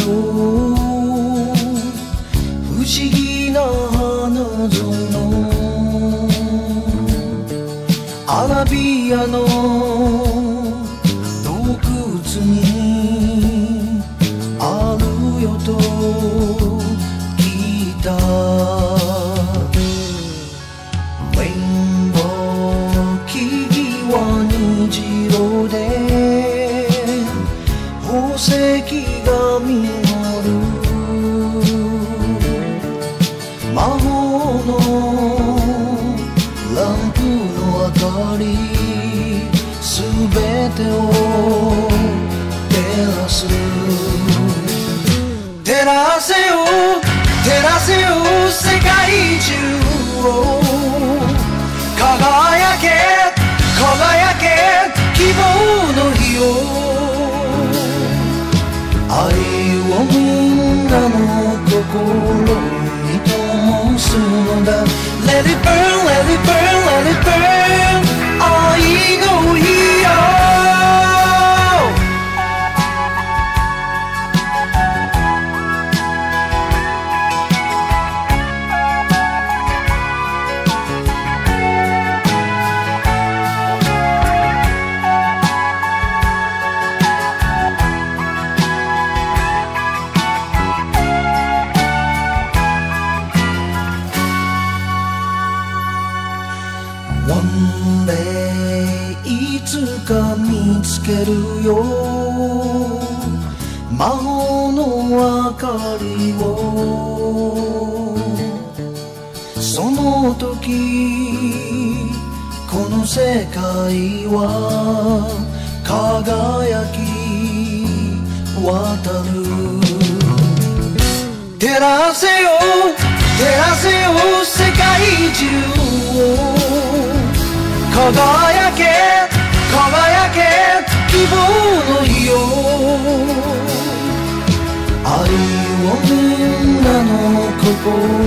ろう不思議な花園アラビアの洞窟にあるよと聞いたレインボー木々虹色で宝石が実る魔法のランプの明かりすべてを照らす照らせよ照らせよ世界中を輝け輝け希望の火を愛をみんなの心に灯すのだ Let it burn, let it burn, let it burn 愛の火よOne day いつか見つけるよ魔法の明かりをその時この世界は輝き渡る照らせよ照らせよ世界中を輝け輝け希望の火よ愛をみんなの心